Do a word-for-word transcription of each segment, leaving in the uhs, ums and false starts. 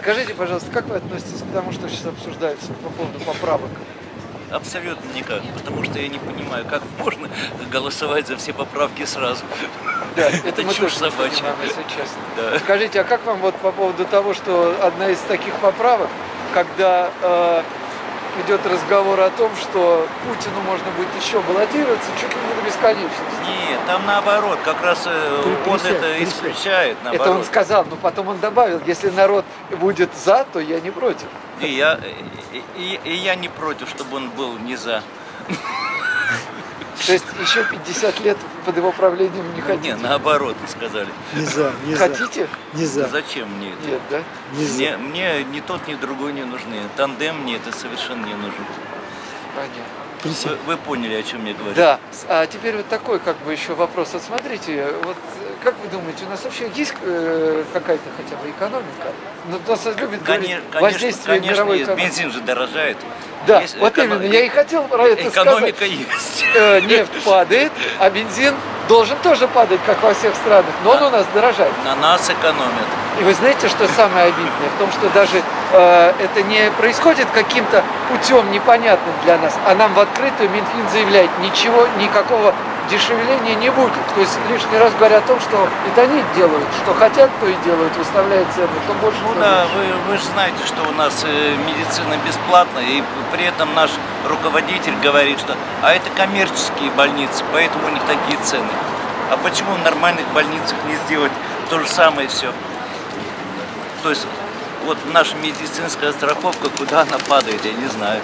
Скажите, пожалуйста, как вы относитесь к тому, что сейчас обсуждается по поводу поправок? Абсолютно никак, потому что я не понимаю, как можно голосовать за все поправки сразу. Да, это, это мы чушь тоже собачья. не понимаем, если честно. Да. Скажите, а как вам вот по поводу того, что одна из таких поправок, когда э, идет разговор о том, что Путину можно будет еще баллотироваться чуть ли не до бесконечности? Нет, там наоборот, как раз э, он это исключает. Это он сказал, но потом он добавил, если народ будет за, то я не против. И я, и, и, и я не против, чтобы он был не за. То есть еще пятьдесят лет под его правлением не хотите? Нет, наоборот, сказали. Не за, не хотите? Не за. Зачем мне это? Нет, да? Не за. Мне, мне ни тот, ни другой не нужны. Тандем мне это совершенно не нужен. Понятно. Вы, вы поняли, о чем я говорю? Да. А теперь вот такой как бы еще вопрос. Вот смотрите, вот как вы думаете, у нас вообще есть э, какая-то хотя бы экономика? Ну, нас любит говорить воздействие конечно, мировой конечно, экономики. бензин же дорожает. Да, есть вот эконом... именно, я и хотел про это экономика сказать. есть. Э, нефть падает, а бензин должен тоже падать, как во всех странах, но он у нас дорожает. На нас экономят. И вы знаете, что самое обидное? В том, что даже э, это не происходит каким-то путем непонятным для нас, а нам в открытую Минфин заявляет, ничего, никакого дешевления не будет. То есть лишний раз говоря о том, что это они делают, что хотят, то и делают, выставляют цены, то больше. Ну то да, меньше. вы, вы же знаете, что у нас э, медицина бесплатная, и при этом наш руководитель говорит, что а это коммерческие больницы, поэтому у них такие цены. А почему в нормальных больницах не сделать то же самое все? То есть вот наша медицинская страховка, куда она падает, я не знаю.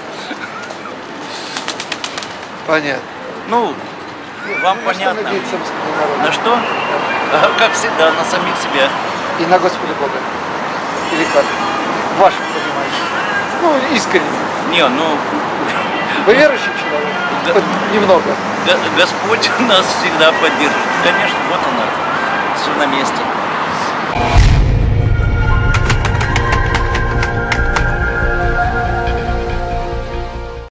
Понятно. Ну, вам На понятно. Что надеяться русскому народу? На что? А, как всегда, на самих себя. И на Господа Бога. Или как? Ваше понимаете. Ну, искренне. Не, ну, Вы верующий человек? Да. Хоть немного. Господь нас всегда поддержит. Конечно, вот она, все на месте.